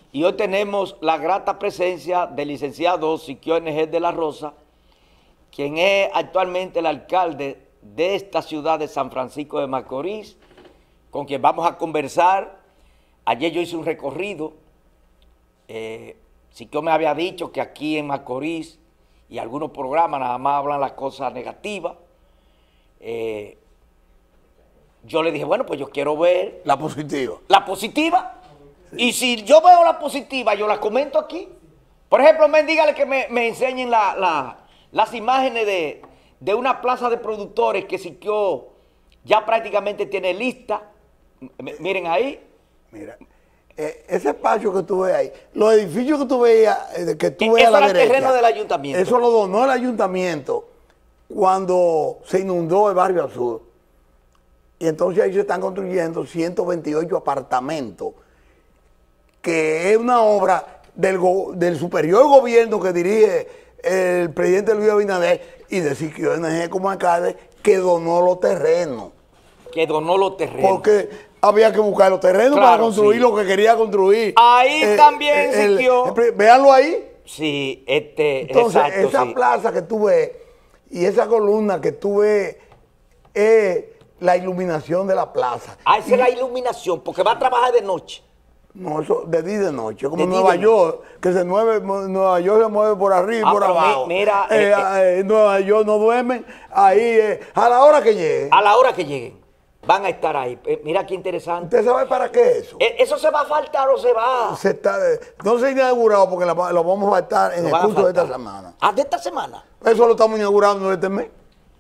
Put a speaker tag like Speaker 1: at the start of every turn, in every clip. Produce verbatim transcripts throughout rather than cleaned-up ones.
Speaker 1: Y hoy tenemos la grata presencia del licenciado Siquio N G de la Rosa, quien es actualmente el alcalde de esta ciudad de San Francisco de Macorís, con quien vamos a conversar. Ayer yo hice un recorrido. Eh, Siquio me había dicho que aquí en Macorís y algunos programas nada más hablan las cosas negativas. Eh, yo le dije, bueno, pues yo quiero ver...
Speaker 2: La positiva.
Speaker 1: La positiva. Sí. Y si yo veo la positiva, yo la comento aquí. Por ejemplo, men, dígale que me, me enseñen la, la, las imágenes de, de una plaza de productores que Siquio ya prácticamente tiene lista. M miren ahí.
Speaker 2: Mira, eh, ese espacio que tú ves ahí, los edificios que tú veías, eh, que tú ves a la derecha. Eso era el
Speaker 1: terreno del ayuntamiento.
Speaker 2: Eso lo donó el ayuntamiento cuando se inundó el barrio al sur. Y entonces ahí se están construyendo ciento veintiocho apartamentos, que es una obra del, go del superior gobierno que dirige el presidente Luis Abinader y de Siquio N G como alcalde, que donó los terrenos.
Speaker 1: Que donó los terrenos.
Speaker 2: Porque había que buscar los terrenos claro, para construir sí. lo que quería construir.
Speaker 1: Ahí eh, también
Speaker 2: el,
Speaker 1: Siquio.
Speaker 2: El, véanlo ahí.
Speaker 1: Sí, este,
Speaker 2: entonces
Speaker 1: exacto,
Speaker 2: esa
Speaker 1: sí.
Speaker 2: plaza que tú ves y esa columna que tú ves es la iluminación de la plaza.
Speaker 1: Ah, esa y, es la iluminación, porque va a trabajar de noche.
Speaker 2: No, eso de día y de noche, como de Nueva York, que se mueve, Nueva York se mueve por arriba y ah, por abajo. Mi,
Speaker 1: mira,
Speaker 2: eh, eh, eh, Nueva York no duermen, ahí eh, a la hora que lleguen.
Speaker 1: A la hora que lleguen, van a estar ahí. Eh, mira qué interesante.
Speaker 2: ¿Usted sabe para qué eso?
Speaker 1: Eh, ¿Eso se va a faltar o se va?
Speaker 2: Se está, no se ha inaugurado porque la, lo vamos a faltar en lo el curso de esta semana.
Speaker 1: ¿Ah, de esta semana?
Speaker 2: Eso lo estamos inaugurando este mes.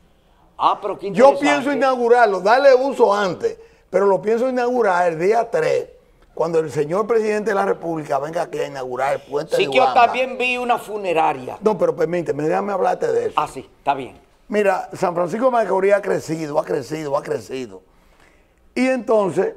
Speaker 1: Ah, pero qué interesante.
Speaker 2: Yo pienso inaugurarlo, darle uso antes, pero lo pienso inaugurar el día tres, cuando el señor presidente de la República venga aquí a inaugurar el puente
Speaker 1: sí,
Speaker 2: de
Speaker 1: que yo
Speaker 2: Uamba.
Speaker 1: también vi una funeraria.
Speaker 2: No, pero permíteme, déjame hablarte de eso.
Speaker 1: Ah, sí, está bien.
Speaker 2: Mira, San Francisco de Macorís ha crecido, ha crecido, ha crecido. Y entonces,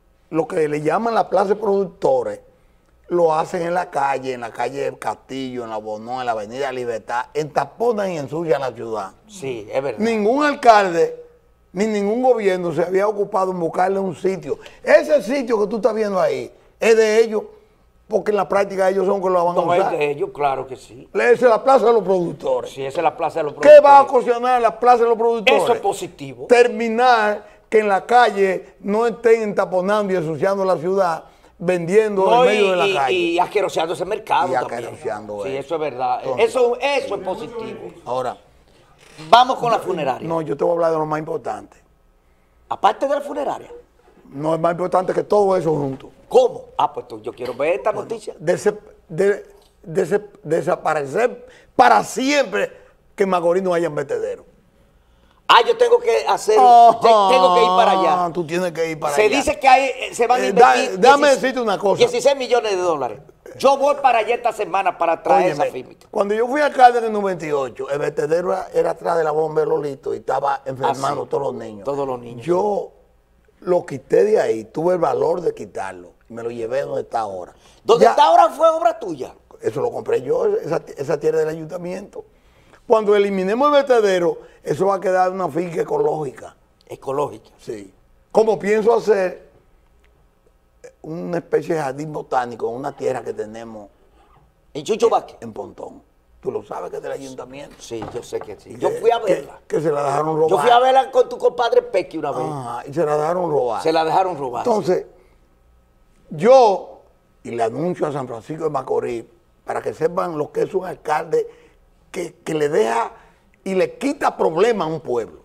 Speaker 2: lo que le llaman la plaza de productores, lo hacen en la calle, en la calle del Castillo, en la Bonón, en la avenida Libertad, entaponan y ensucian la ciudad.
Speaker 1: Sí, es verdad.
Speaker 2: Ningún alcalde, ni ningún gobierno se había ocupado en buscarle un sitio. Ese sitio que tú estás viendo ahí es de ellos, porque en la práctica ellos son que lo van
Speaker 1: no,
Speaker 2: a usar.
Speaker 1: No, es de ellos, claro que sí.
Speaker 2: Esa es la plaza de los productores.
Speaker 1: Sí, esa es la plaza de los productores.
Speaker 2: ¿Qué va a ocasionar la plaza de los productores?
Speaker 1: Eso es positivo.
Speaker 2: Terminar que en la calle no estén entaponando y ensuciando la ciudad, vendiendo no, en medio
Speaker 1: y,
Speaker 2: de la calle.
Speaker 1: Y asqueroseando ese mercado
Speaker 2: y
Speaker 1: también.
Speaker 2: Asqueroseando
Speaker 1: sí,
Speaker 2: eso.
Speaker 1: eso es verdad.
Speaker 2: Entonces,
Speaker 1: eso, eso es positivo.
Speaker 2: Ahora,
Speaker 1: vamos con la funeraria.
Speaker 2: No, yo te voy a hablar de lo más importante.
Speaker 1: Aparte de la funeraria.
Speaker 2: No es más importante que todo eso junto.
Speaker 1: ¿Cómo? Ah, pues yo quiero ver esta bueno, noticia.
Speaker 2: Dese, de, de, desaparecer para siempre que en Macorís no haya vertedero.
Speaker 1: Ah, yo tengo que hacer,
Speaker 2: oh,
Speaker 1: tengo que ir para allá.
Speaker 2: Tú tienes que ir para
Speaker 1: se
Speaker 2: allá.
Speaker 1: Se dice que hay, se van a invertir.
Speaker 2: Eh, da, déjame decirte una cosa.
Speaker 1: dieciséis millones de dólares. Yo voy para allá esta semana para traer
Speaker 2: Óyeme,
Speaker 1: esa fímica.
Speaker 2: Cuando yo fui alcalde en el noventa y ocho, el vertedero era, era atrás de la bomba de Lolito y estaba enfermando ah, sí. todos los niños.
Speaker 1: Todos los niños.
Speaker 2: Yo lo quité de ahí, tuve el valor de quitarlo y me lo llevé donde está ahora.
Speaker 1: ¿Dónde ya, está ahora fue obra tuya?
Speaker 2: Eso lo compré yo, esa, esa tierra del ayuntamiento. Cuando eliminemos el vertedero, eso va a quedar una finca ecológica.
Speaker 1: ¿Ecológica?
Speaker 2: Sí. Como pienso hacer una especie de jardín botánico en una tierra que tenemos.
Speaker 1: ¿En Chuchubaque?
Speaker 2: En Pontón. Tú lo sabes que es del ayuntamiento.
Speaker 1: Sí, yo sé que sí. Yo fui a verla.
Speaker 2: Que, que se la dejaron robar.
Speaker 1: Yo fui a verla con tu compadre Pequi una vez.
Speaker 2: Ah, y se la dejaron robar.
Speaker 1: Se la dejaron robar.
Speaker 2: Entonces, sí. yo, y le anuncio a San Francisco de Macorís, para que sepan lo que es un alcalde que, que le deja y le quita problemas a un pueblo.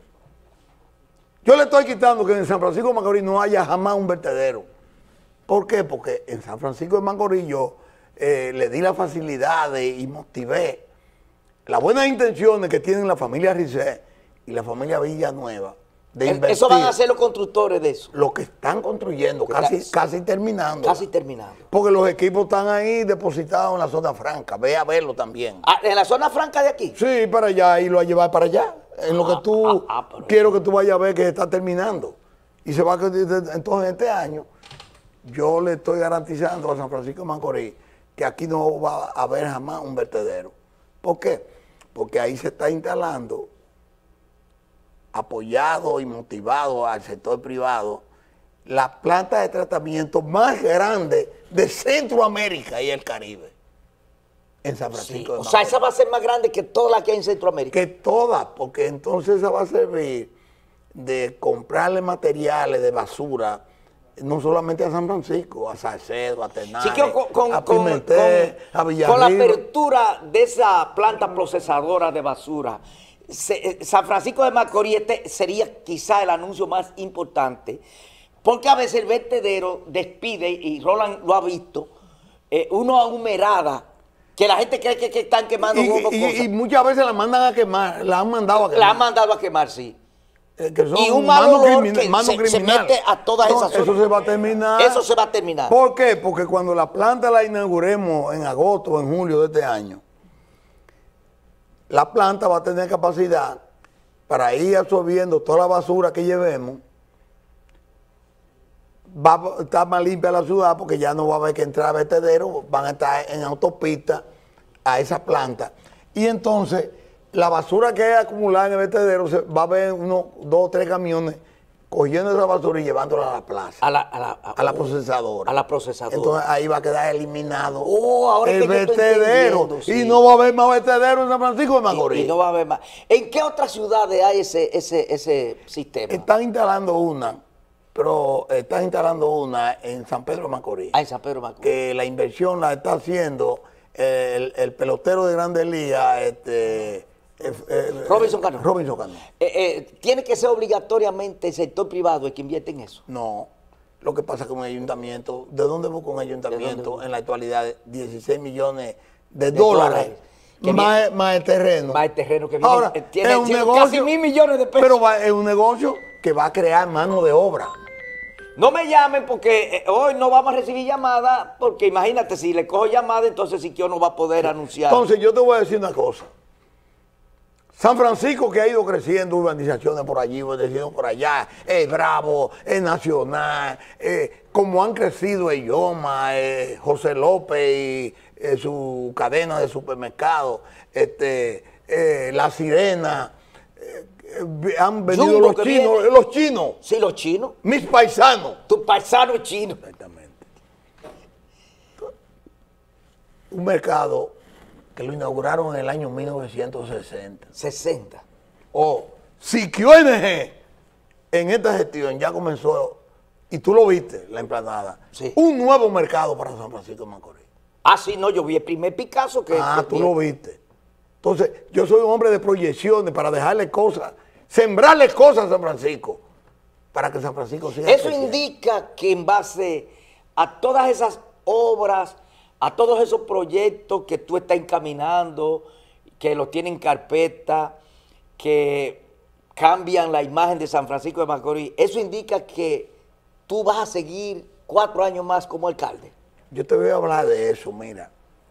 Speaker 2: Yo le estoy quitando que en San Francisco de Macorís no haya jamás un vertedero. ¿Por qué? Porque en San Francisco de Macorís yo eh, le di las facilidades y motivé las buenas intenciones que tienen la familia Risset y la familia Villanueva de invertir.
Speaker 1: Eso van a hacer los constructores de eso.
Speaker 2: Lo que están construyendo, casi,
Speaker 1: está,
Speaker 2: casi terminando.
Speaker 1: Casi terminando.
Speaker 2: Porque los equipos están ahí depositados en la zona franca. Ve a verlo también.
Speaker 1: Ah, ¿en la zona franca de aquí?
Speaker 2: Sí, para allá, y lo va a llevar para allá. En ah, lo que tú, ah, ah, pero... quiero que tú vayas a ver que está terminando. Y se va a... Entonces, este año, yo le estoy garantizando a San Francisco de Macorís que aquí no va a haber jamás un vertedero. ¿Por qué? Porque ahí se está instalando, apoyado y motivado al sector privado, la planta de tratamiento más grande de Centroamérica y el Caribe. En San Francisco
Speaker 1: Sí,
Speaker 2: de
Speaker 1: o
Speaker 2: Macorís.
Speaker 1: sea, esa va a ser más grande que toda la que hay en Centroamérica.
Speaker 2: Que todas, porque entonces esa va a servir de comprarle materiales de basura, no solamente a San Francisco, a Salcedo, a Tenares,
Speaker 1: Sí, que con, con-
Speaker 2: a
Speaker 1: con-
Speaker 2: Pimentel,
Speaker 1: con-
Speaker 2: a Villarriba.
Speaker 1: con la apertura de esa planta procesadora de basura, se- eh, San Francisco de Macorís este sería quizá el anuncio más importante, porque a veces el vertedero despide, y Roland lo ha visto, eh, una humerada que la gente cree que, que están quemando
Speaker 2: Y,
Speaker 1: huevos,
Speaker 2: y-
Speaker 1: cosas.
Speaker 2: y muchas veces la mandan a quemar, la han mandado a quemar.
Speaker 1: La han mandado a quemar, sí.
Speaker 2: Eh, que son
Speaker 1: Y un mal
Speaker 2: manos
Speaker 1: olor
Speaker 2: crimin-
Speaker 1: que
Speaker 2: manos
Speaker 1: se- se
Speaker 2: criminales.
Speaker 1: mete a todas
Speaker 2: No,
Speaker 1: esas
Speaker 2: Eso
Speaker 1: zonas.
Speaker 2: se va a terminar.
Speaker 1: Eso se va a terminar.
Speaker 2: ¿Por qué? Porque cuando la planta la inauguremos en agosto o en julio de este año, la planta va a tener capacidad para ir absorbiendo toda la basura que llevemos. Va a estar más limpia la ciudad porque ya no va a haber que entrar vertederos, van a estar en autopista a esa planta. Y entonces, la basura que hay acumulada en el vertedero, se, va a haber unos dos o tres camiones cogiendo esa basura y llevándola a la plaza,
Speaker 1: A la, a la,
Speaker 2: a la procesadora.
Speaker 1: A la procesadora.
Speaker 2: Entonces ahí va a quedar eliminado
Speaker 1: Oh, ahora
Speaker 2: el
Speaker 1: que yo estoy
Speaker 2: vertedero.
Speaker 1: entendiendo, sí.
Speaker 2: Y no va a haber más vertedero en San Francisco de Macorís.
Speaker 1: Y, y no va a haber más. ¿En qué otras ciudades hay ese, ese, ese sistema?
Speaker 2: Están instalando una, pero están instalando una en San Pedro de Macorís.
Speaker 1: Ah, en San Pedro de Macorís.
Speaker 2: Que la inversión la está haciendo el, el pelotero de Grandes Ligas, este, eh, eh,
Speaker 1: Robinson Cano.
Speaker 2: Robinson Cano.
Speaker 1: Eh, eh, ¿Tiene que ser obligatoriamente el sector privado el que invierte en eso?
Speaker 2: No. Lo que pasa con un ayuntamiento, ¿de dónde busca un ayuntamiento en la actualidad? dieciséis millones de,
Speaker 1: De
Speaker 2: dólares.
Speaker 1: dólares. Que
Speaker 2: Más,
Speaker 1: viene-
Speaker 2: más el terreno.
Speaker 1: Más el terreno que viene,
Speaker 2: Ahora,
Speaker 1: eh, tiene-
Speaker 2: es un
Speaker 1: tiene
Speaker 2: negocio,
Speaker 1: casi mil millones de pesos.
Speaker 2: Pero va- es un negocio que va a crear mano de obra.
Speaker 1: No me llamen porque eh, hoy no vamos a recibir llamadas, porque imagínate, si le cojo llamada, entonces Siquio no va a poder anunciar.
Speaker 2: Entonces, yo te voy a decir una cosa. San Francisco, que ha ido creciendo, urbanizaciones por allí, urbanizaciones por allá, es Bravo, es Nacional, eh, como han crecido Eyoma, eh, José López y eh, su cadena de supermercados, este, eh, La Sirena, eh, eh, han venido
Speaker 1: Jumbo
Speaker 2: los
Speaker 1: que
Speaker 2: chinos,
Speaker 1: viene.
Speaker 2: los chinos,
Speaker 1: Sí, los chinos.
Speaker 2: mis paisanos.
Speaker 1: Tu paisano chino.
Speaker 2: Exactamente. Un mercado que lo inauguraron en el año mil novecientos sesenta.
Speaker 1: sesenta.
Speaker 2: O Siquio N G en esta gestión ya comenzó, y tú lo viste, la emplanada,
Speaker 1: Sí.
Speaker 2: un nuevo mercado para San Francisco de Macorís.
Speaker 1: Ah, sí, no, yo vi el primer Picasso que...
Speaker 2: Ah,
Speaker 1: que
Speaker 2: tú lo viste. Entonces, yo soy un hombre de proyecciones para dejarle cosas, sembrarle cosas a San Francisco, para que San Francisco siga
Speaker 1: Eso
Speaker 2: creciendo.
Speaker 1: indica que en base a todas esas obras, a todos esos proyectos que tú estás encaminando, que los tienen en carpeta, que cambian la imagen de San Francisco de Macorís, eso indica que tú vas a seguir cuatro años más como alcalde.
Speaker 2: Yo te voy a hablar de eso, mira.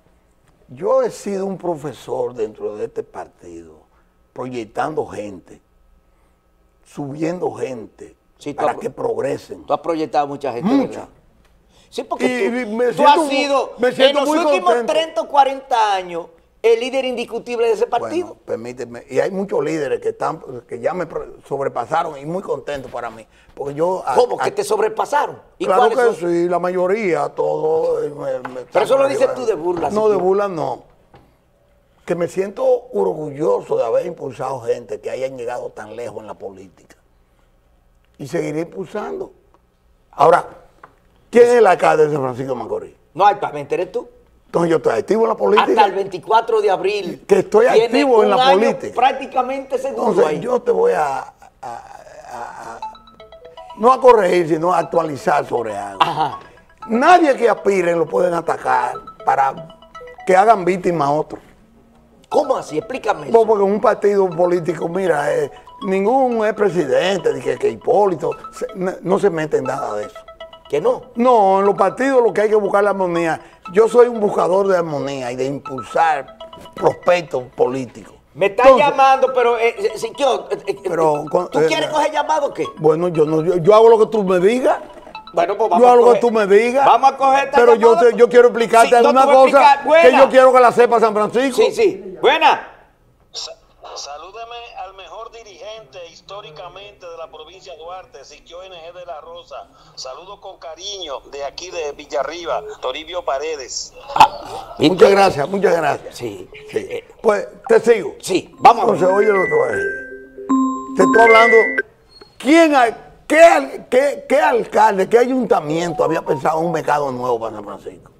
Speaker 2: Yo he sido un profesor dentro de este partido, proyectando gente, subiendo gente,
Speaker 1: Sí, tú
Speaker 2: para
Speaker 1: has-
Speaker 2: que progresen.
Speaker 1: Tú has proyectado mucha gente,
Speaker 2: Mucha.
Speaker 1: ¿verdad? Sí, porque
Speaker 2: Y
Speaker 1: tú,
Speaker 2: me
Speaker 1: tú
Speaker 2: siento
Speaker 1: has
Speaker 2: mu-
Speaker 1: sido
Speaker 2: me
Speaker 1: en
Speaker 2: siento
Speaker 1: los
Speaker 2: muy
Speaker 1: últimos
Speaker 2: contento.
Speaker 1: treinta o cuarenta años el líder indiscutible de ese partido.
Speaker 2: Bueno, permíteme. Y hay muchos líderes que están, que ya me pro- sobrepasaron y muy contentos para mí. Porque yo. a-
Speaker 1: ¿Cómo?
Speaker 2: a-
Speaker 1: ¿Que te sobrepasaron? ¿Y
Speaker 2: Claro
Speaker 1: cuáles
Speaker 2: que
Speaker 1: son?
Speaker 2: sí, la mayoría, todo. eh, me- me-
Speaker 1: Pero eso lo
Speaker 2: estamos
Speaker 1: dices
Speaker 2: arriba
Speaker 1: tú de burla,
Speaker 2: No,
Speaker 1: sí.
Speaker 2: de burla no. Que me siento orgulloso de haber impulsado gente que hayan llegado tan lejos en la política. Y seguiré impulsando. Ahora, ¿quién es el alcalde de San Francisco de Macorís?
Speaker 1: No, actualmente eres tú.
Speaker 2: Entonces yo estoy activo en la política.
Speaker 1: Hasta el veinticuatro de abril.
Speaker 2: Que estoy
Speaker 1: tiene
Speaker 2: activo en
Speaker 1: un
Speaker 2: la
Speaker 1: año
Speaker 2: política.
Speaker 1: prácticamente seguro
Speaker 2: Entonces,
Speaker 1: ahí.
Speaker 2: yo te voy a, a- a- a- no a corregir, sino a actualizar sobre algo.
Speaker 1: Ajá.
Speaker 2: Nadie que aspire lo pueden atacar para que hagan víctimas a otros.
Speaker 1: ¿Cómo así? Explícame eso.
Speaker 2: No, porque en un partido político, mira, eh, ningún es presidente, que, que Hipólito, se- no, no se mete en nada de eso.
Speaker 1: Que no.
Speaker 2: No, en los partidos lo que hay que buscar es la armonía. Yo soy un buscador de armonía y de impulsar prospectos políticos.
Speaker 1: Me estás
Speaker 2: Entonces,
Speaker 1: llamando, pero... Eh, eh, Siquio, eh, eh,
Speaker 2: Pero, con-
Speaker 1: ¿tú
Speaker 2: eh,
Speaker 1: quieres
Speaker 2: eh,
Speaker 1: coger llamado o qué?
Speaker 2: Bueno, yo no, yo, yo hago lo que tú me digas.
Speaker 1: Bueno, pues
Speaker 2: Yo
Speaker 1: a
Speaker 2: hago lo que
Speaker 1: coger-
Speaker 2: tú me digas.
Speaker 1: Vamos a coger esta
Speaker 2: Pero yo,
Speaker 1: llamada.
Speaker 2: te- yo quiero explicarte
Speaker 1: Sí, no,
Speaker 2: alguna
Speaker 1: te voy a
Speaker 2: cosa
Speaker 1: explicar. Buena.
Speaker 2: que yo quiero que la sepa San Francisco.
Speaker 1: Sí, sí. Buena.
Speaker 3: Sa- Salúdeme al mejor dirigente históricamente de la provincia de Duarte, Siquio N G de la Rosa. Saludos con cariño de aquí de Villarriba, Toribio Paredes.
Speaker 1: Ah,
Speaker 2: muchas gracias, muchas gracias.
Speaker 1: Sí.
Speaker 2: Sí. Eh, pues te sigo.
Speaker 1: Sí, vamos
Speaker 2: Entonces,
Speaker 1: a ver.
Speaker 2: oye lo que te voy a decir. Te estoy hablando, ¿quién, qué, qué, qué alcalde, qué ayuntamiento había pensado en un mercado nuevo para San Francisco?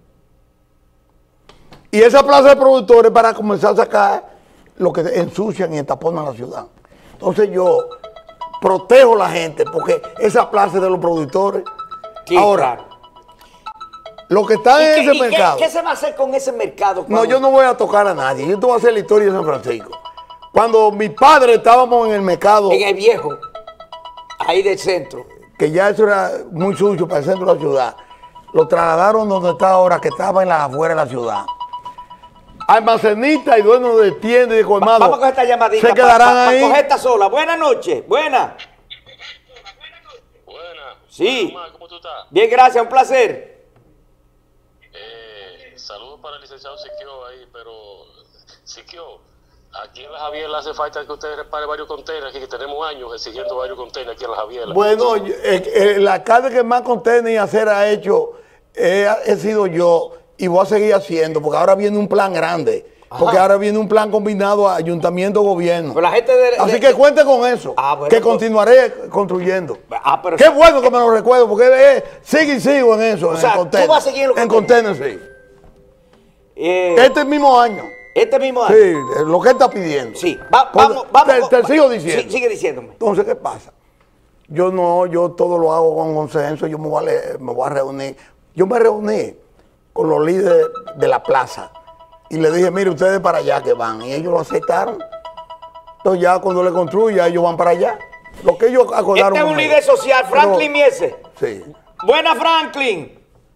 Speaker 2: Y esa plaza de productores para comenzar a sacar lo que ensucian y entaponan la ciudad. Entonces yo protejo a la gente porque esa plaza es de los productores.
Speaker 1: Sí,
Speaker 2: ahora,
Speaker 1: claro.
Speaker 2: lo que está
Speaker 1: ¿Y
Speaker 2: en
Speaker 1: qué,
Speaker 2: ese
Speaker 1: y qué-
Speaker 2: mercado...
Speaker 1: ¿Qué se va a hacer con ese mercado?
Speaker 2: No,
Speaker 1: cuando-
Speaker 2: yo no voy a tocar a nadie. Yo te voy a hacer la historia de San Francisco. Cuando mi padre estábamos en el mercado,
Speaker 1: En el viejo, ahí del centro.
Speaker 2: que ya eso era muy sucio para el centro de la ciudad, lo trasladaron donde está ahora, que estaba en la afuera de la ciudad. Almacenista y dueño de tienda y de colmado.
Speaker 1: Vamos a coger esta llamadita.
Speaker 2: Se quedarán
Speaker 1: para
Speaker 2: ahí.
Speaker 1: coger esta sola. Buenas noches. Buenas.
Speaker 3: Buena.
Speaker 1: Sí.
Speaker 3: Omar, ¿cómo tú estás?
Speaker 1: Bien, gracias. Un placer.
Speaker 3: Eh, saludos para el licenciado Siquio ahí, pero Siquio, aquí en la Javier le hace falta que usted repare varios contenedores, aquí que tenemos años exigiendo varios contenedores aquí en la Javier.
Speaker 2: Bueno, yo- eh, el alcalde que más contenedores y acera ha hecho eh, he sido yo y voy a seguir haciendo porque ahora viene un plan grande. Porque
Speaker 1: Ajá.
Speaker 2: ahora viene un plan combinado a ayuntamiento-gobierno.
Speaker 1: Pero la gente de-
Speaker 2: Así
Speaker 1: de-
Speaker 2: que cuente con eso,
Speaker 1: Ah, bueno,
Speaker 2: que
Speaker 1: pues-
Speaker 2: continuaré construyendo.
Speaker 1: Ah, pero
Speaker 2: Qué bueno que me lo recuerdo, porque eh, sigo y sigo en eso, en
Speaker 1: sea,
Speaker 2: el
Speaker 1: tú
Speaker 2: contenedor.
Speaker 1: vas a seguir en los
Speaker 2: En
Speaker 1: contenedores.
Speaker 2: contenedor, sí.
Speaker 1: eh,
Speaker 2: Este mismo año,
Speaker 1: este mismo año.
Speaker 2: sí, eh, lo que él está pidiendo.
Speaker 1: Sí. Va-
Speaker 2: Pues,
Speaker 1: vamos, vamos.
Speaker 2: Te, te
Speaker 1: va-
Speaker 2: sigo diciendo.
Speaker 1: Sí, sigue diciéndome.
Speaker 2: Entonces, ¿qué pasa? Yo no, yo todo lo hago con consenso, yo me voy a, le- me voy a reunir. Yo me reuní con los líderes de la plaza y le dije, mire, ustedes para allá que van. Y ellos lo aceptaron. Entonces ya cuando le construya, ellos van para allá. Lo que ellos acordaron.
Speaker 1: Este es un
Speaker 2: conmigo.
Speaker 1: líder social, Franklin
Speaker 2: Pero-
Speaker 1: Miese.
Speaker 2: Sí.
Speaker 1: Buena, Franklin.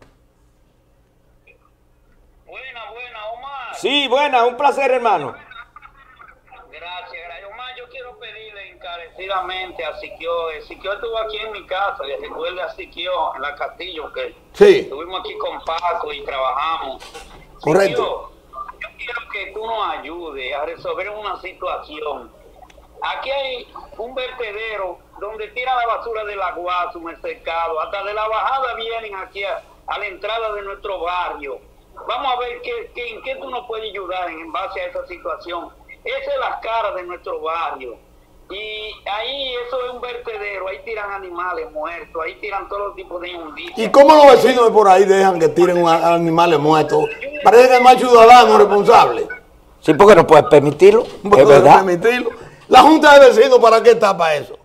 Speaker 4: Buena, buena, Omar.
Speaker 1: Sí, buena. Un placer, hermano.
Speaker 4: Gracias, gracias. Omar, yo quiero pedirle encarecidamente a Siquio. eh, Siquio estuvo aquí en mi casa, le recuerde a Siquio en la Castillo, que
Speaker 2: Sí.
Speaker 4: estuvimos aquí con Paco y trabajamos.
Speaker 2: Correcto.
Speaker 4: Siquio, yo quiero que tú nos ayudes a resolver una situación. Aquí hay un vertedero donde tiran la basura del aguazo, en el cercado, hasta de la bajada vienen aquí a, a la entrada de nuestro barrio. Vamos a ver qué, qué, en qué tú nos puedes ayudar en, en base a esa situación. Esa es la cara de nuestro barrio. Y ahí eso es un vertedero, ahí tiran animales muertos, ahí tiran todo tipo de injusticias.
Speaker 2: ¿Y cómo los vecinos de por ahí dejan que tiren un a- animales muertos? Parece que es más ciudadano responsable.
Speaker 1: Sí, porque no puedes permitirlo.
Speaker 2: No
Speaker 1: Es
Speaker 2: puede
Speaker 1: verdad.
Speaker 2: permitirlo. La Junta de Vecinos, ¿para qué está para eso?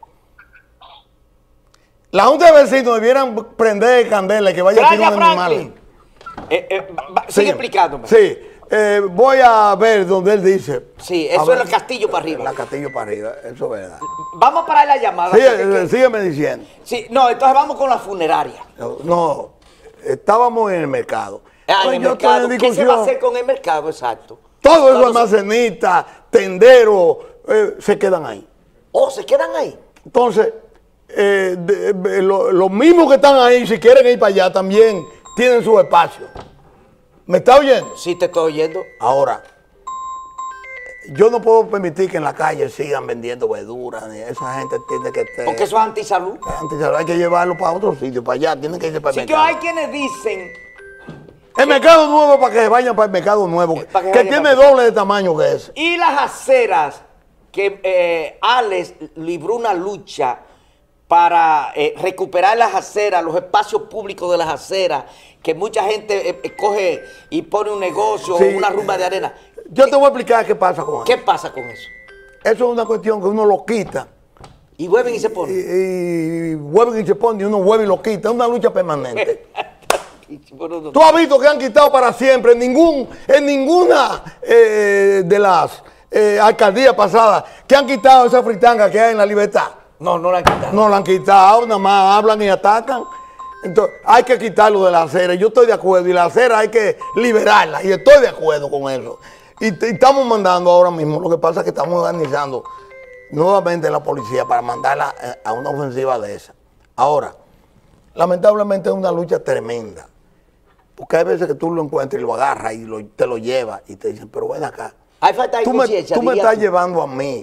Speaker 2: La Junta de Vecinos debieran prender candela y que vaya a tirar
Speaker 1: Gracias,
Speaker 2: un animal.
Speaker 1: Franklin. Eh, eh, va-
Speaker 2: Sí.
Speaker 1: sigue explicándome.
Speaker 2: Sí, eh, voy a ver donde él dice.
Speaker 1: Sí,
Speaker 2: A
Speaker 1: eso
Speaker 2: ver.
Speaker 1: es el castillo para arriba.
Speaker 2: La Castillo para arriba, eso es verdad.
Speaker 1: Vamos a parar la llamada.
Speaker 2: Sí,
Speaker 1: porque
Speaker 2: eh,
Speaker 1: que-
Speaker 2: sígueme diciendo.
Speaker 1: sí, no, entonces vamos con la funeraria.
Speaker 2: No, no, estábamos en el mercado.
Speaker 1: Ah, en
Speaker 2: Pues
Speaker 1: el
Speaker 2: yo estoy en
Speaker 1: mercado. ¿Qué se va a
Speaker 2: discusión.
Speaker 1: hacer con el mercado? Exacto.
Speaker 2: Todos esos
Speaker 1: Cuando se-
Speaker 2: almacenistas, tenderos, eh, se quedan ahí.
Speaker 1: Oh, se quedan ahí.
Speaker 2: Entonces, eh, de- de- lo- los mismos que están ahí, si quieren ir para allá, también tienen su espacio. ¿Me está oyendo?
Speaker 1: Sí, te estoy oyendo.
Speaker 2: Ahora, yo no puedo permitir que en la calle sigan vendiendo verduras, ni esa gente tiene que estar...
Speaker 1: Porque eso es antisalud.
Speaker 2: Antes hay que llevarlo para otro sitio, para allá, tienen que irse para el
Speaker 1: Así que
Speaker 2: mercado.
Speaker 1: hay quienes dicen,
Speaker 2: El mercado nuevo para que vayan para el mercado nuevo,
Speaker 1: Eh, para que
Speaker 2: que
Speaker 1: vayan
Speaker 2: tiene
Speaker 1: para-
Speaker 2: doble de tamaño que ese.
Speaker 1: y las aceras, que eh, Alex libró una lucha para eh, recuperar las aceras, los espacios públicos de las aceras, que mucha gente eh, eh, coge y pone un negocio
Speaker 2: Sí.
Speaker 1: o una rumba de arena.
Speaker 2: Yo te voy a explicar qué pasa con
Speaker 1: ¿Qué
Speaker 2: eso.
Speaker 1: pasa con eso?
Speaker 2: Eso es una cuestión que uno lo quita
Speaker 1: Y vuelven y se
Speaker 2: y,
Speaker 1: ponen.
Speaker 2: y vuelven y se ponen y uno vuelve y lo quita. Es una lucha permanente.
Speaker 1: Bueno, no-
Speaker 2: Tú has visto que han quitado para siempre en ningún, en ninguna eh, de las eh, alcaldías pasadas que han quitado esa fritanga que hay en La Libertad.
Speaker 1: no, no la han quitado.
Speaker 2: No la han quitado, nada más hablan y atacan. Entonces, hay que quitarlo de la acera. Yo estoy de acuerdo. Y la acera hay que liberarla. Y estoy de acuerdo con eso. Y, te- y estamos mandando ahora mismo. Lo que pasa es que estamos organizando nuevamente la policía para mandarla eh, a una ofensiva de esa. Ahora, lamentablemente es una lucha tremenda. Porque hay veces que tú lo encuentras y lo agarras y lo- te lo llevas y te dicen, pero ven acá.
Speaker 1: Hay falta de
Speaker 2: Tú me,
Speaker 1: conciencia,
Speaker 2: tú me
Speaker 1: dirías
Speaker 2: estás
Speaker 1: tú.
Speaker 2: llevando a mí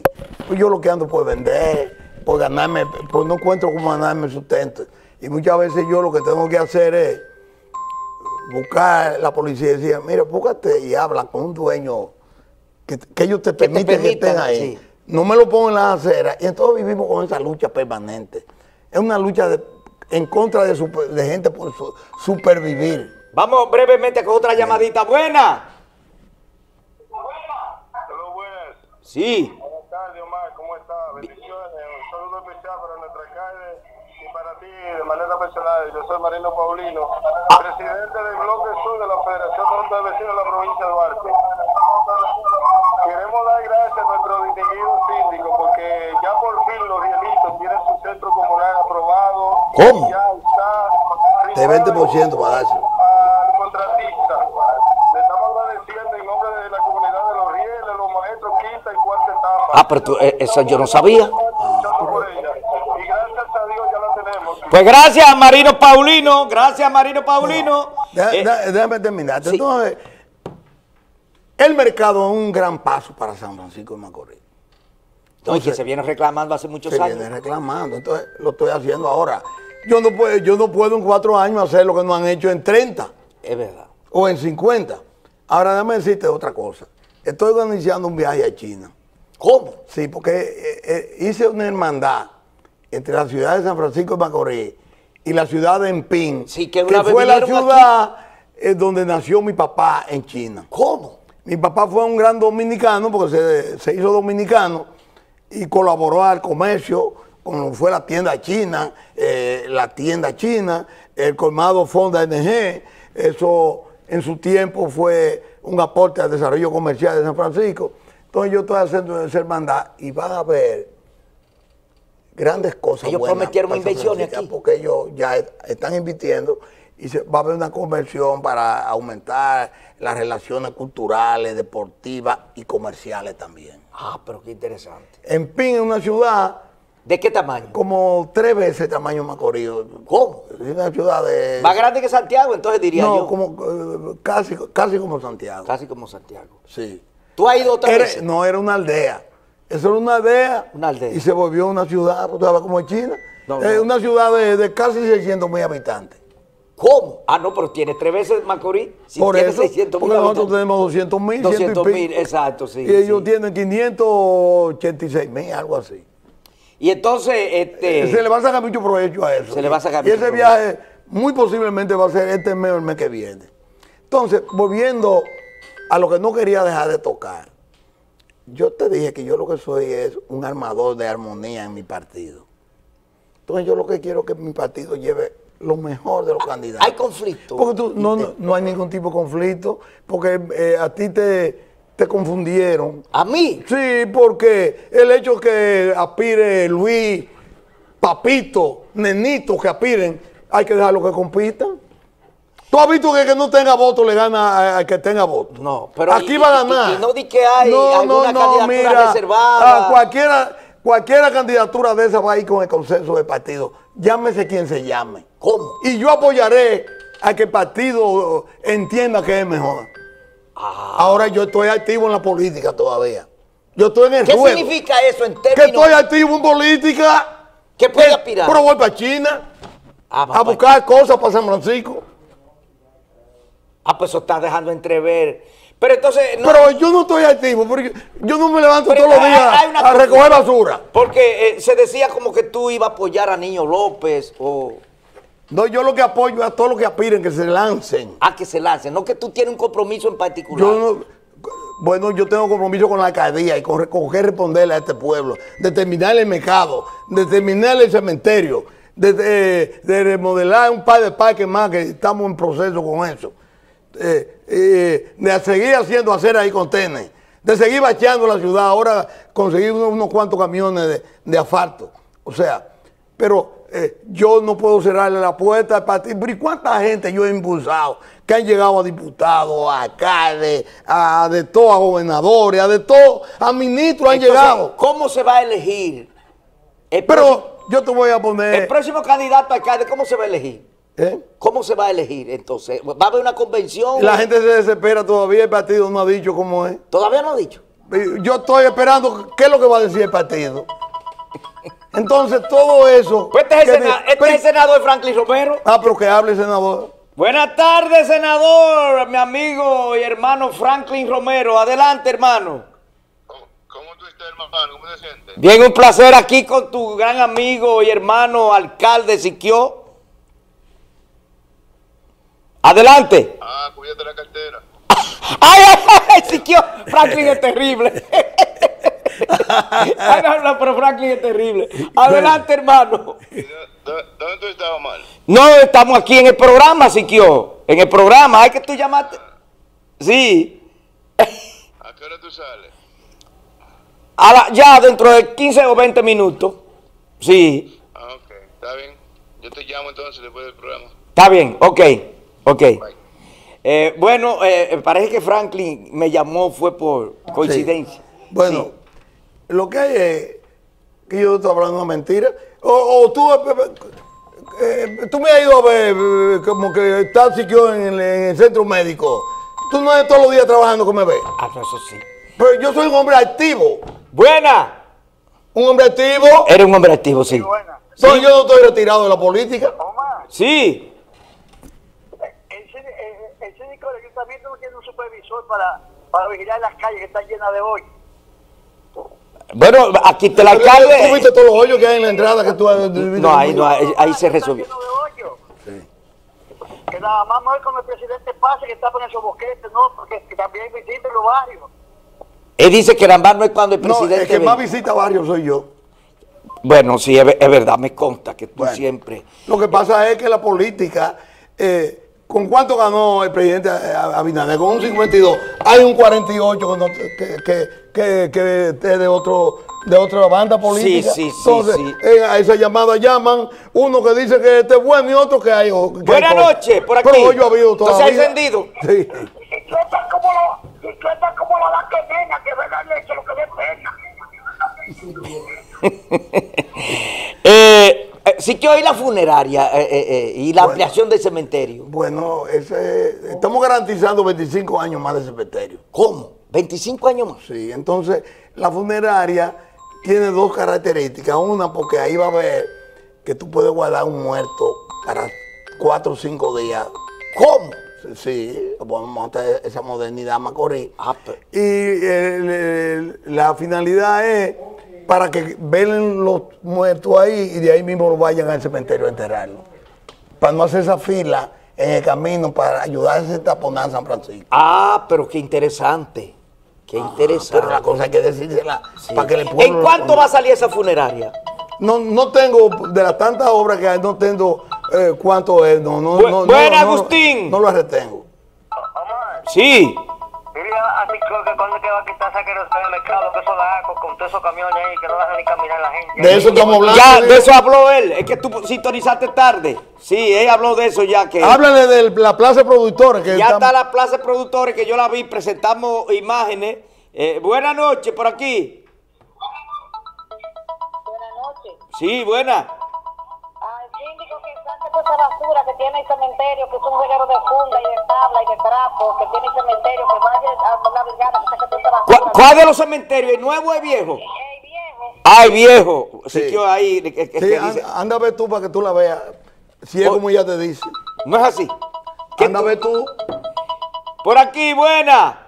Speaker 2: Pues yo lo que ando por vender, por ganarme, pues no encuentro cómo ganarme sustento. Y muchas veces yo lo que tengo que hacer es buscar la policía y decir, mira, búscate y habla con un dueño que, que ellos te
Speaker 1: Que te
Speaker 2: permiten que
Speaker 1: permitan,
Speaker 2: estén ahí.
Speaker 1: sí.
Speaker 2: No me lo pongo en las aceras. Y entonces vivimos con esa lucha permanente. Es una lucha de, en contra de, super, de gente por su, supervivir.
Speaker 1: Vamos brevemente con otra llamadita. Buena.
Speaker 5: Hola, buenas.
Speaker 1: Sí.
Speaker 5: Buenas tardes, Omar. ¿Cómo estás? Bendiciones. Un saludo especial para nuestro alcalde y para ti de manera personal. Yo soy Marino Paulino, presidente del bloque sur de la Federación de Vecinos de la provincia de Duarte. Queremos dar gracias a nuestro distinguido síndico porque ya por fin los rielitos tienen su centro comunal aprobado.
Speaker 2: ¿Cómo?
Speaker 5: Ya está.
Speaker 2: De veinte por ciento para darse.
Speaker 5: Al contratista. Le estamos agradeciendo en nombre de la comunidad de los rieles, los maestros, quinta y cuarta etapa.
Speaker 1: Ah, pero tú, eh, eso yo no sabía.
Speaker 5: Por ella. Y gracias a Dios ya la tenemos.
Speaker 1: Pues gracias, Marino Paulino. Gracias, Marino Paulino.
Speaker 2: Deja-
Speaker 1: Eh,
Speaker 2: deja- déjame terminar.
Speaker 1: sí.
Speaker 2: Entonces, el mercado es un gran paso para San Francisco de Macorís.
Speaker 1: no, y que se viene reclamando hace muchos
Speaker 2: Se
Speaker 1: años.
Speaker 2: viene reclamando, entonces lo estoy haciendo ahora. Yo no puedo, yo no puedo en cuatro años hacer lo que no han hecho en treinta
Speaker 1: Es verdad.
Speaker 2: o en cincuenta. Ahora déjame decirte otra cosa. Estoy organizando un viaje a China.
Speaker 1: ¿Cómo?
Speaker 2: Sí, porque eh, eh, hice una hermandad entre la ciudad de San Francisco de Macorís y la ciudad de Empín,
Speaker 1: Sí, que una vez
Speaker 2: fue la
Speaker 1: vinieron
Speaker 2: ciudad eh, donde nació mi papá en China.
Speaker 1: ¿Cómo?
Speaker 2: Mi papá fue un gran dominicano porque se, se hizo dominicano y colaboró al comercio, como fue la tienda china, eh, la tienda china, el colmado Fonda N G. Eso en su tiempo fue un aporte al desarrollo comercial de San Francisco. Entonces yo estoy haciendo esa hermandad y van a ver grandes cosas.
Speaker 1: Ellos
Speaker 2: buenas
Speaker 1: prometieron
Speaker 2: para San
Speaker 1: inversiones
Speaker 2: Francisco,
Speaker 1: aquí.
Speaker 2: porque ellos ya están invirtiendo y se, va a haber una conversión para aumentar las relaciones culturales, deportivas y comerciales también.
Speaker 1: Ah, pero qué interesante.
Speaker 2: Empín es una ciudad
Speaker 1: ¿De qué tamaño?
Speaker 2: como tres veces el tamaño de Macorís.
Speaker 1: ¿Cómo?
Speaker 2: Es una ciudad de...
Speaker 1: Más grande que Santiago, entonces diría
Speaker 2: no,
Speaker 1: yo.
Speaker 2: como eh, casi, casi como Santiago.
Speaker 1: Casi como Santiago.
Speaker 2: Sí.
Speaker 1: ¿Tú has ido otra
Speaker 2: Era-
Speaker 1: vez?
Speaker 2: no, era una aldea. Eso era una aldea.
Speaker 1: Una aldea.
Speaker 2: Y se volvió una ciudad, ¿tú sabes cómo es China?
Speaker 1: No,
Speaker 2: Es
Speaker 1: no.
Speaker 2: una ciudad de, de casi seiscientos mil habitantes.
Speaker 1: ¿Cómo? Ah, no, pero tiene tres veces Macorís. Si
Speaker 2: Por
Speaker 1: tiene
Speaker 2: eso,
Speaker 1: seiscientos mil
Speaker 2: porque nosotros
Speaker 1: habitantes.
Speaker 2: tenemos doscientos mil,
Speaker 1: doscientos mil, exacto, sí.
Speaker 2: Y ellos
Speaker 1: sí.
Speaker 2: tienen quinientos ochenta y seis mil, algo así.
Speaker 1: Y entonces, este...
Speaker 2: Se le va a sacar mucho provecho a eso.
Speaker 1: Se le va a sacar
Speaker 2: Y
Speaker 1: mucho
Speaker 2: ese
Speaker 1: provecho.
Speaker 2: viaje muy posiblemente va a ser este mes o el mes que viene. Entonces, volviendo a lo que no quería dejar de tocar, yo te dije que yo lo que soy es un armador de armonía en mi partido. Entonces yo lo que quiero es que mi partido lleve lo mejor de los candidatos.
Speaker 1: Hay conflicto.
Speaker 2: Porque tú, no, no, no hay ningún tipo de conflicto, porque eh, a ti te, te confundieron.
Speaker 1: ¿A mí?
Speaker 2: Sí, porque el hecho que aspire Luis, Papito, Nenito, que aspiren, hay que dejarlo que compitan. ¿Tú has visto que el que no tenga voto le gana a- al que tenga voto?
Speaker 1: No, pero
Speaker 2: Aquí
Speaker 1: y-
Speaker 2: va a
Speaker 1: y-
Speaker 2: ganar.
Speaker 1: y no di que hay alguna candidatura reservada.
Speaker 2: a cualquiera, cualquiera candidatura de esa va a ir con el consenso del partido. Llámese quien se llame.
Speaker 1: ¿Cómo?
Speaker 2: Y yo apoyaré a que el partido entienda que es mejor.
Speaker 1: Ah.
Speaker 2: Ahora yo estoy activo en la política todavía. Yo estoy en el
Speaker 1: ¿Qué
Speaker 2: juego.
Speaker 1: significa eso en
Speaker 2: Que
Speaker 1: términos?
Speaker 2: estoy activo en política.
Speaker 1: ¿Qué puede
Speaker 2: que-
Speaker 1: aspirar?
Speaker 2: Pero voy para China
Speaker 1: Ah, va
Speaker 2: a
Speaker 1: pa-
Speaker 2: buscar cosas para San Francisco.
Speaker 1: Ah, pues eso está dejando entrever. Pero entonces... No,
Speaker 2: Pero yo no estoy activo porque yo no me levanto
Speaker 1: pero
Speaker 2: todos los
Speaker 1: hay-
Speaker 2: días
Speaker 1: hay una
Speaker 2: a
Speaker 1: cosa-
Speaker 2: recoger basura.
Speaker 1: Porque eh, se decía como que tú ibas a apoyar a Niño López o
Speaker 2: No, yo lo que apoyo es a todos los que aspiren que se lancen.
Speaker 1: a que se lancen. No que tú tienes un compromiso en particular.
Speaker 2: Yo no, bueno, yo tengo compromiso con la alcaldía y con recoger responderle a este pueblo, de terminar el mercado, de terminar el cementerio, de, de- de remodelar un par de parques más que estamos en proceso con eso, eh, eh, de seguir haciendo acera y contenes, de seguir bacheando la ciudad, ahora conseguir unos, unos cuantos camiones de, de asfalto. O sea, pero eh, yo no puedo cerrarle la puerta al partido. Pero ¿y cuánta gente yo he impulsado que han llegado a diputados, a alcaldes, a de todo, a gobernadores, a de todo, a ministros han
Speaker 1: Entonces,
Speaker 2: llegado?
Speaker 1: ¿cómo se va a elegir? El próximo,
Speaker 2: Pero yo te voy a
Speaker 1: el
Speaker 2: poner...
Speaker 1: próximo candidato a alcalde, ¿cómo se va a elegir?
Speaker 2: ¿eh?
Speaker 1: ¿Cómo se va a elegir entonces? ¿Va a haber una convención?
Speaker 2: La gente se desespera todavía, el partido no ha dicho cómo es.
Speaker 1: ¿Todavía no ha dicho?
Speaker 2: Yo estoy esperando qué es lo que va a decir el partido. Entonces, todo eso...
Speaker 1: Pues este es el,
Speaker 2: que
Speaker 1: sena-
Speaker 2: de-
Speaker 1: este es el senador Franklin Romero.
Speaker 2: Ah, pero que hable, senador.
Speaker 1: Buenas tardes, senador, mi amigo y hermano Franklin Romero. Adelante, hermano.
Speaker 5: ¿Cómo, cómo tú estás, hermano? ¿Cómo te sientes?
Speaker 1: Bien, un placer aquí con tu gran amigo y hermano alcalde Siquio. Adelante.
Speaker 5: Ah, cuídate la cartera.
Speaker 1: ¡Ay, ay, ay! Siquio, Franklin es terrible. Ay, no, no, pero Franklin es terrible. Adelante, hermano.
Speaker 5: ¿Y dó- dó- ¿Dónde tú estabas mal?
Speaker 1: No, estamos aquí en el programa, Siquio. En el programa, hay que tú llamaste. Sí.
Speaker 5: ¿A qué hora tú sales?
Speaker 1: A la- ya dentro de quince o veinte minutos. Sí.
Speaker 5: Ah, ok, está bien. Yo te llamo entonces después del programa.
Speaker 1: Está bien, ok, ok.
Speaker 5: Bye.
Speaker 1: Eh, bueno, eh, parece que Franklin me llamó, fue por coincidencia.
Speaker 2: Bueno,
Speaker 1: Sí.
Speaker 2: lo que hay es que yo estoy hablando una mentira. O, o tú, eh, eh, tú me has ido a ver eh, como que estás Siquio en el, en el centro médico. Tú no es todos los días trabajando que me ves.
Speaker 1: Ah, no, eso sí.
Speaker 2: Pero yo soy un hombre activo.
Speaker 1: Buena.
Speaker 2: Un hombre activo.
Speaker 1: Eres un hombre activo, sí.
Speaker 4: Buena.
Speaker 2: Entonces yo no estoy retirado de la política.
Speaker 4: Omar,
Speaker 1: Sí.
Speaker 4: el, sín- el, el síndico del ayuntamiento no tiene un supervisor para, para vigilar las calles que están llenas de hoy.
Speaker 1: Bueno, aquí te la
Speaker 2: ¿Tú viste
Speaker 1: alcalde.
Speaker 2: todos los hoyos que hay en la entrada que tú has vivido?
Speaker 1: No, ahí no, ahí, ahí se resolvió.
Speaker 4: Está lleno de hoyos. Que nada más no es cuando el presidente pase que está en esos boquetes, no, porque que también visita los barrios.
Speaker 1: Él dice que nada más no es cuando el
Speaker 2: No,
Speaker 1: presidente.
Speaker 2: el que
Speaker 1: ve-
Speaker 2: más visita barrios soy yo.
Speaker 1: Bueno, sí, es, ve- es verdad, me consta que tú
Speaker 2: Bueno.
Speaker 1: siempre.
Speaker 2: Lo que pasa es que la política, eh, ¿con cuánto ganó el presidente Abinader? Con un cincuenta y dos. Hay un cuarenta y ocho que, no- que, que, que, que es de, otro, de otra banda política.
Speaker 1: Sí, sí, sí,
Speaker 2: Entonces,
Speaker 1: sí.
Speaker 2: eh, a esa llamada llaman uno que dice que este es bueno y otro que hay. que hay
Speaker 1: Buenas
Speaker 2: cosas.
Speaker 1: noches, por aquí.
Speaker 2: Pero hoyo ha habido toda
Speaker 1: Entonces,
Speaker 2: la
Speaker 1: ¿ha
Speaker 2: vida.
Speaker 1: encendido?
Speaker 2: Sí.
Speaker 4: Y tú estás como lo, y tú estás como la vaca nena que ve la leche, lo que le pena.
Speaker 1: Eh, eh, sí que hoy la funeraria eh, eh, eh, y la
Speaker 2: Bueno.
Speaker 1: ampliación del cementerio.
Speaker 2: Bueno, ese, estamos garantizando veinticinco años más de cementerio.
Speaker 1: ¿Cómo? ¿veinticinco años más?
Speaker 2: Sí, entonces la funeraria tiene dos características. Una, porque ahí va a ver que tú puedes guardar un muerto para cuatro o cinco días.
Speaker 1: ¿Cómo?
Speaker 2: Sí, vamos a tener esa modernidad Macorís.
Speaker 1: Ah, pero-
Speaker 2: Y el- el- la finalidad es para que velen los muertos ahí y de ahí mismo lo vayan al cementerio a enterrarlo. Para no hacer esa fila en el camino para ayudar a ese taponar San Francisco.
Speaker 1: Ah, pero qué interesante. Qué interesante.
Speaker 2: Pero la cosa hay que decírsela
Speaker 1: Sí.
Speaker 2: para que el pueblo...
Speaker 1: ¿En
Speaker 2: lo
Speaker 1: cuánto
Speaker 2: conozca.
Speaker 1: va a salir esa funeraria?
Speaker 2: No, no tengo, de las tantas obras que hay, no tengo eh, cuánto es. No, no,
Speaker 1: Bu-
Speaker 2: no,
Speaker 1: Buena,
Speaker 2: no, no,
Speaker 1: Agustín.
Speaker 2: No, lo retengo.
Speaker 4: Omar,
Speaker 1: Sí.
Speaker 4: dile a así que cuando que va a quitar saqueros del mercado, que eso da asco con todos esos camiones ahí, que no dejan ni caminar la gente.
Speaker 2: De eso estamos hablando.
Speaker 1: Ya,
Speaker 2: de-
Speaker 1: de eso habló él. Es que tú sintonizaste tarde. Sí, él habló de eso ya. Que
Speaker 2: Háblale de la plaza de productores. Que
Speaker 1: ya
Speaker 2: estamos-
Speaker 1: está la plaza de productores que yo la vi, presentamos imágenes. Eh, buenas noches por aquí.
Speaker 6: Buenas noches.
Speaker 1: Sí, buena.
Speaker 6: Al síndico que saque toda esa basura que tiene el cementerio, que es un reguero de funda y de tabla y de trapo, que tiene el cementerio, que vaya a la brigada que saque toda esa basura.
Speaker 1: ¿Cuál, cuál de los cementerios? ¿El nuevo o el viejo?
Speaker 6: El viejo.
Speaker 1: Ay, viejo. Sí,
Speaker 2: Sí.
Speaker 1: que ahí. que- que-
Speaker 2: Sí,
Speaker 1: que
Speaker 2: anda,
Speaker 1: dice-
Speaker 2: anda a ver tú para que tú la veas. Si es
Speaker 1: Oh.
Speaker 2: como ella te dice.
Speaker 1: No es así. ¿Qué
Speaker 2: Anda a
Speaker 1: tú-
Speaker 2: ver tú.
Speaker 1: Por aquí, buena.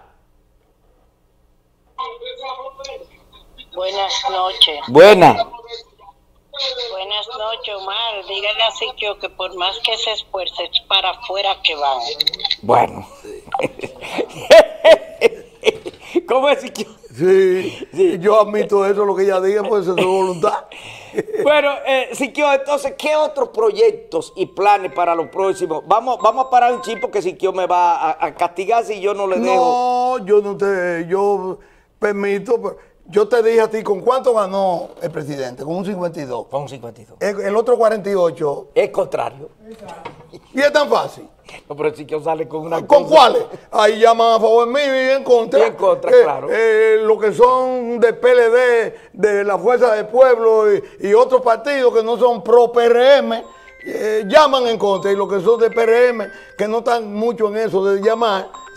Speaker 6: Buenas noches.
Speaker 1: Buena.
Speaker 6: Buenas noches, Omar. Dígale a Siquio que por más que se esfuerce, es para afuera que van.
Speaker 1: Bueno. ¿Cómo es que?
Speaker 2: Sí,
Speaker 1: Sí.
Speaker 2: yo admito eso, lo que ella diga, pues es su voluntad.
Speaker 1: Bueno, eh, Siquio, entonces, ¿qué otros proyectos y planes para los próximos? Vamos, vamos a parar un chip porque Siquio me va a, a castigar si yo no le dejo.
Speaker 2: No, yo no te, yo permito, pero yo te dije a ti, ¿con cuánto ganó el presidente? Con un cincuenta y dos.
Speaker 1: Con un cincuenta y dos.
Speaker 2: El, el otro cuarenta y ocho.
Speaker 1: Es contrario.
Speaker 2: Y es tan fácil.
Speaker 1: No, pero Siquio sale con una
Speaker 2: ¿Con
Speaker 1: cosa-
Speaker 2: cuáles? Ahí llaman a favor mío y en contra.
Speaker 1: Y en contra,
Speaker 2: Eh,
Speaker 1: claro.
Speaker 2: eh, lo que son de P L D, de la Fuerza del Pueblo y, y otros partidos que no son pro P R M, eh, llaman en contra. Y los que son de P R M, que no están mucho en eso de llamar,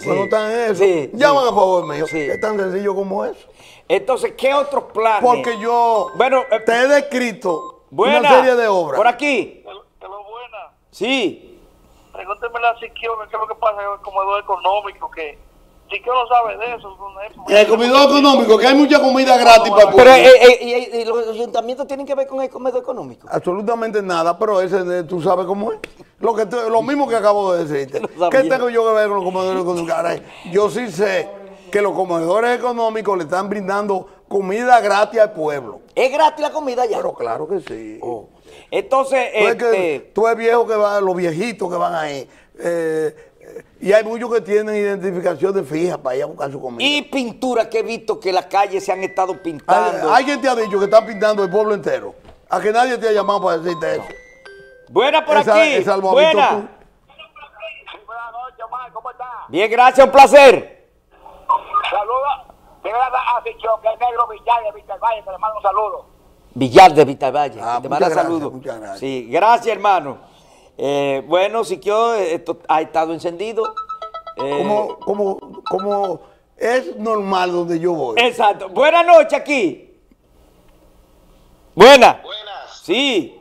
Speaker 2: Sí. Cuando están en eso,
Speaker 1: sí,
Speaker 2: llaman
Speaker 1: sí.
Speaker 2: a favor mío.
Speaker 1: Sí.
Speaker 2: Es tan sencillo como eso.
Speaker 1: Entonces, ¿qué otros planes?
Speaker 2: Porque yo
Speaker 1: bueno, eh,
Speaker 2: te he descrito
Speaker 1: buena,
Speaker 2: una serie de obras.
Speaker 1: Por aquí.
Speaker 7: De lo buena.
Speaker 1: Sí.
Speaker 7: Pregúnteme a Siquio qué es lo que pasa con el comedor económico, que Siquio no sabe de eso.
Speaker 2: El comedor económico, que hay mucha comida gratis para el
Speaker 1: Pero
Speaker 2: pueblo.
Speaker 1: eh, eh, y, y- y los ayuntamientos tienen que ver con el comedor económico.
Speaker 2: Absolutamente nada, pero ese de- tú sabes cómo es. Lo, que tú- lo mismo que acabo de decirte.
Speaker 1: Lo sabía.
Speaker 2: ¿Qué tengo yo que ver con los comedores económicos? Ahora, yo sí sé que los comedores económicos le están brindando comida gratis al pueblo.
Speaker 1: ¿Es gratis la comida ya?
Speaker 2: Pero claro que sí.
Speaker 1: Oh. Entonces,
Speaker 2: Tú es, que,
Speaker 1: este,
Speaker 2: tú es viejo que va, los viejitos que van ahí. eh, eh, y hay muchos que tienen identificaciones fijas para ir a buscar su comida.
Speaker 1: y pintura que he visto que las calles se han estado
Speaker 2: Ay,
Speaker 1: pintando.
Speaker 2: ¿Alguien te ha dicho que están pintando el pueblo entero? A que nadie te ha llamado para decirte eso.
Speaker 1: Buena por
Speaker 2: Esa-
Speaker 1: aquí.
Speaker 2: esa almohadito
Speaker 1: Buena.
Speaker 2: tú.
Speaker 7: Buenas noches, Omar, ¿cómo estás?
Speaker 1: Bien, gracias, un placer.
Speaker 7: Saluda. Debe dar a Siquio, que es negro Villar de Víctor Valle, que le mando un saludo.
Speaker 1: Villar de Vitavalle.
Speaker 2: Ah,
Speaker 1: te
Speaker 2: muchas
Speaker 1: manda
Speaker 2: gracias,
Speaker 1: saludos.
Speaker 2: muchas gracias.
Speaker 1: Sí, gracias, hermano. Eh, bueno, Siquio, esto ha estado encendido. Eh,
Speaker 2: Como, como, como es normal donde yo voy.
Speaker 1: Exacto. Buenas noches aquí. Buena.
Speaker 3: Buenas.
Speaker 1: Sí.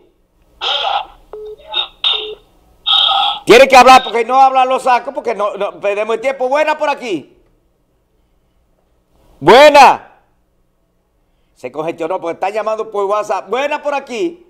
Speaker 1: Tiene que hablar porque no hablan los sacos porque no, no perdemos el tiempo. Buena por aquí. Buena. Se congestionó porque están llamando por WhatsApp. Buena por aquí.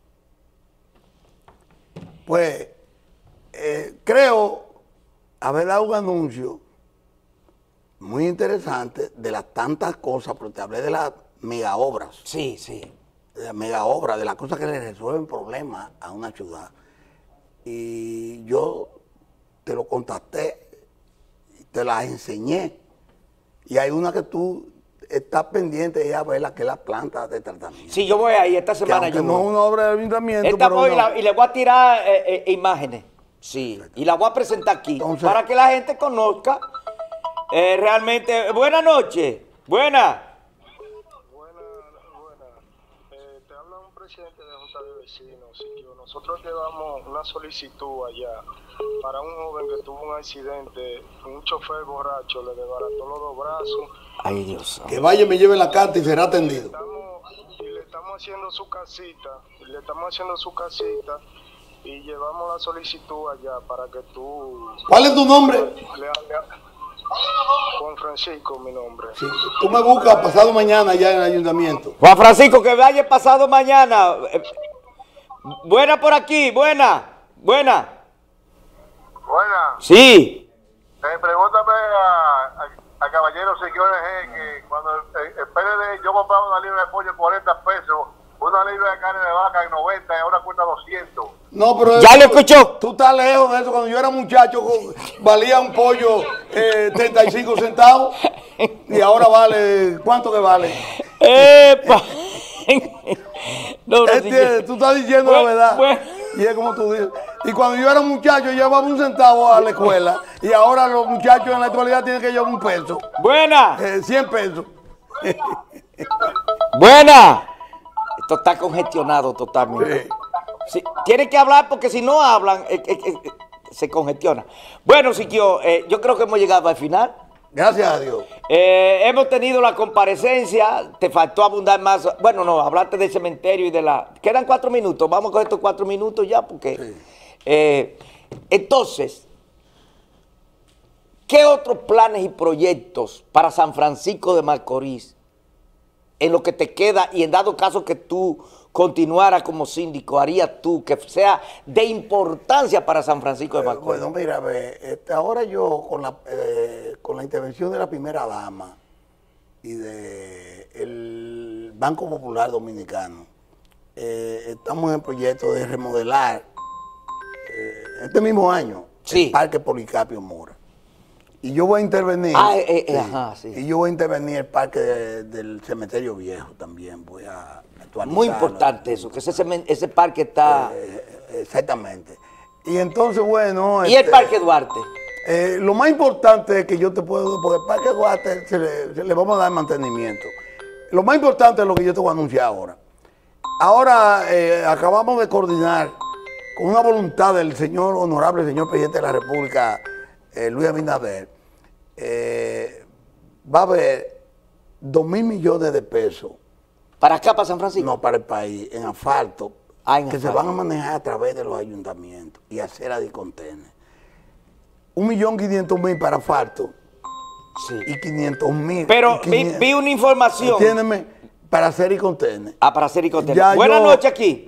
Speaker 2: Pues eh, creo haber dado un anuncio muy interesante de las tantas cosas, pero te hablé de las mega obras,
Speaker 1: Sí, sí.
Speaker 2: de las mega obras, de las cosas que le resuelven problemas a una ciudad. Y yo te lo contacté, te las enseñé. Y hay una que tú estás pendiente de ir a verla, que es la planta de tratamiento.
Speaker 1: Sí, yo voy ahí esta
Speaker 2: Que
Speaker 1: semana.
Speaker 2: aunque
Speaker 1: Yo
Speaker 2: no es
Speaker 1: voy.
Speaker 2: una obra del ayuntamiento,
Speaker 1: Esta
Speaker 2: pero
Speaker 1: voy y,
Speaker 2: no.
Speaker 1: la- y le voy a tirar eh, eh, imágenes. Sí. Y la voy a presentar aquí
Speaker 2: Entonces-
Speaker 1: para que la gente conozca eh, realmente. Buenas noches. Buena.
Speaker 5: Buena, buena. Eh, te habla un presidente de Junta de Vecinos. Y yo, nosotros llevamos una solicitud allá para un joven que tuvo un accidente. Un chofer borracho le desbarató los dos brazos.
Speaker 1: Ay, Dios.
Speaker 2: Que vaya y me lleve la carta y será atendido.
Speaker 5: Estamos, y le estamos haciendo su casita. Y le estamos haciendo su casita. Y llevamos la solicitud allá para que tú...
Speaker 2: ¿Cuál es tu nombre?
Speaker 5: Le, le- Juan Francisco, mi nombre.
Speaker 2: Sí, tú me buscas pasado mañana allá en el ayuntamiento.
Speaker 1: Juan Francisco, que vaya pasado mañana. Eh, buena por aquí, buena. Buena.
Speaker 5: Buena.
Speaker 1: Sí.
Speaker 5: Eh, pregúntame a, a, a Caballero Siquio que cuando el, el P L D yo compraba una libra de pollo en cuarenta pesos, una libra de carne de vaca en noventa y ahora cuesta doscientos.
Speaker 2: No, pero
Speaker 1: ¿Ya
Speaker 2: eso-
Speaker 1: lo escuchó?
Speaker 2: Tú estás lejos de eso. Cuando yo era muchacho co- valía un pollo eh, treinta y cinco centavos y ahora vale, ¿cuánto que vale?
Speaker 1: ¡Epa! No, no,
Speaker 2: Es
Speaker 1: sí
Speaker 2: que
Speaker 1: que-
Speaker 2: tú estás diciendo
Speaker 1: Bueno,
Speaker 2: la verdad.
Speaker 1: bueno.
Speaker 2: Y es como tú dices. Y cuando yo era muchacho llevaba un centavo a la escuela y ahora los muchachos en la actualidad tienen que llevar un peso,
Speaker 1: Buena.
Speaker 2: eh, cien pesos.
Speaker 1: Buena. Esto está congestionado totalmente. Sí, tienen que hablar porque si no hablan, eh, eh, eh, se congestiona. Bueno, Siquio, eh, yo creo que hemos llegado al final.
Speaker 2: Gracias a Dios.
Speaker 1: Eh, hemos tenido la comparecencia, te faltó abundar más. Bueno, no, hablaste del cementerio y de la... Quedan cuatro minutos, vamos con estos cuatro minutos ya porque...
Speaker 2: Sí.
Speaker 1: eh, entonces, ¿qué otros planes y proyectos para San Francisco de Macorís en lo que te queda y en dado caso que tú continuaras como síndico, harías tú que sea de importancia para San Francisco de
Speaker 2: Eh,
Speaker 1: Macorís?
Speaker 2: Bueno, mira, ve, este, ahora yo con la, eh, con la intervención de la primera dama y del Banco Popular Dominicano, eh, estamos en el proyecto de remodelar eh, este mismo año
Speaker 1: Sí.
Speaker 2: el Parque Policarpio Mora. Y yo voy a intervenir.
Speaker 1: Ah, eh, eh, ajá, sí.
Speaker 2: Y yo voy a intervenir el parque de- del Cementerio Viejo también. Voy a actualizarlo.
Speaker 1: Muy importante eso, que ese, cemen- ese parque está...
Speaker 2: Eh, exactamente. Y entonces, bueno.
Speaker 1: ¿Y el
Speaker 2: este,
Speaker 1: Parque Duarte?
Speaker 2: eh, lo más importante es que yo te puedo, porque el Parque Duarte se le, se le vamos a dar mantenimiento. Lo más importante es lo que yo te voy a anunciar ahora. Ahora eh, acabamos de coordinar con una voluntad del señor honorable, señor presidente de la República, eh, Luis Abinader, eh, va a haber dos mil millones de pesos.
Speaker 1: ¿Para acá, para San Francisco?
Speaker 2: No, para el país, en asfalto,
Speaker 1: Ah, en
Speaker 2: que
Speaker 1: asfalto.
Speaker 2: se van a manejar a través de los ayuntamientos y hacer a discontener. Un millón quinientos mil para asfalto
Speaker 1: Sí.
Speaker 2: y quinientos mil.
Speaker 1: Pero vi, vi una información.
Speaker 2: Entiéndeme, para hacer y contener.
Speaker 1: Ah, para hacer y contener.
Speaker 2: Ya
Speaker 1: Buenas
Speaker 2: yo-
Speaker 1: noches aquí.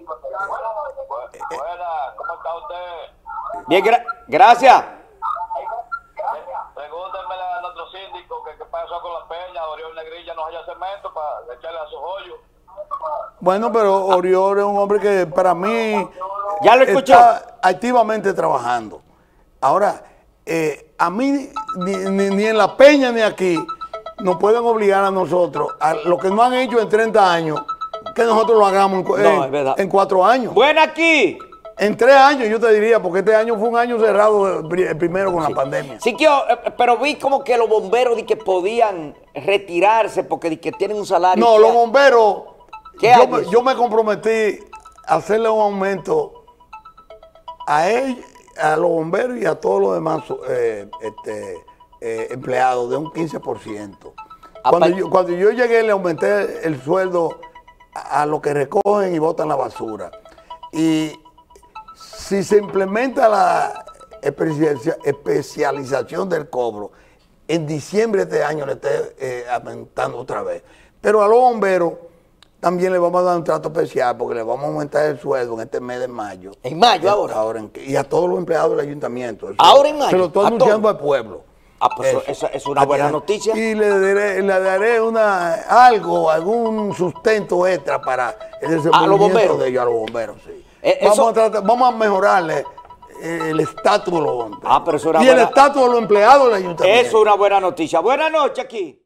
Speaker 3: Buena, ¿cómo está usted?
Speaker 1: Bien, gra- gracias.
Speaker 3: Pregúntenme a nuestro síndico que qué pasó con la peña, Oriol Negrilla no haya cemento para echarle a sus hoyos.
Speaker 2: Bueno, pero Oriol es un hombre que para mí
Speaker 1: Ya lo escuchó.
Speaker 2: está activamente trabajando. Ahora, eh, a mí ni, ni- ni en La Peña ni aquí nos pueden obligar a nosotros a lo que no han hecho en treinta años, que nosotros lo hagamos en, cu-
Speaker 1: No,
Speaker 2: en-
Speaker 1: es verdad.
Speaker 2: en cuatro años.
Speaker 1: Buena aquí.
Speaker 2: En tres años yo te diría, porque este año fue un año cerrado, eh, el primero con la pandemia.
Speaker 1: Sí, que, eh, pero vi como que los bomberos di que podían retirarse porque di que tienen un salario.
Speaker 2: No,
Speaker 1: que-
Speaker 2: los bomberos,
Speaker 1: ¿Qué
Speaker 2: yo
Speaker 1: hay de
Speaker 2: me,
Speaker 1: eso?
Speaker 2: yo me comprometí a hacerle un aumento a él, a los bomberos y a todos los demás eh, este, eh, empleados de un quince por ciento. Cuando
Speaker 1: Apa-
Speaker 2: yo, cuando yo llegué le aumenté el sueldo a, a los que recogen y botan la basura. Y si se implementa la especia- especialización del cobro, en diciembre de este año le esté eh, aumentando otra vez. Pero a los bomberos también le vamos a dar un trato especial porque le vamos a aumentar el sueldo en este mes de mayo.
Speaker 1: En mayo
Speaker 2: Eh,
Speaker 1: ahora.
Speaker 2: en que- y a todos los empleados del ayuntamiento. Eso-
Speaker 1: Ahora en mayo,
Speaker 2: Se lo estoy
Speaker 1: a
Speaker 2: anunciando
Speaker 1: todos.
Speaker 2: al pueblo.
Speaker 1: Ah, pues eso- eso es una buena
Speaker 2: Allá.
Speaker 1: noticia.
Speaker 2: Y le daré, le daré una, algo, algún sustento extra para el desenvolvimiento
Speaker 1: bomberos.
Speaker 2: de ellos, a los bomberos, sí.
Speaker 1: Eh,
Speaker 2: vamos,
Speaker 1: eso-
Speaker 2: a tratar- vamos a mejorarle eh, el estatus de los bomberos.
Speaker 1: Ah, pero eso era
Speaker 2: y el
Speaker 1: buena-
Speaker 2: estatus de los empleados del ayuntamiento.
Speaker 1: Eso es una buena noticia. Buenas noches aquí.